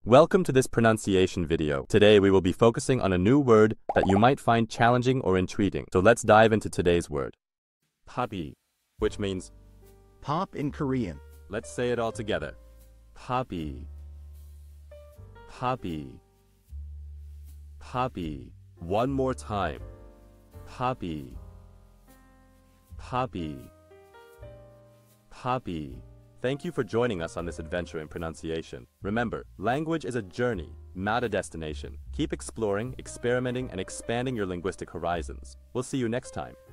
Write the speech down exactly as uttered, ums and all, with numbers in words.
Welcome to this pronunciation video. Today we will be focusing on a new word that you might find challenging or intriguing. So let's dive into today's word. Pabi, which means pop in Korean. Let's say it all together. Pabi. Pabi. Pabi. One more time. Pabi. Pabi. Pabi. Thank you for joining us on this adventure in pronunciation. Remember, language is a journey, not a destination. Keep exploring, experimenting, and expanding your linguistic horizons. We'll see you next time.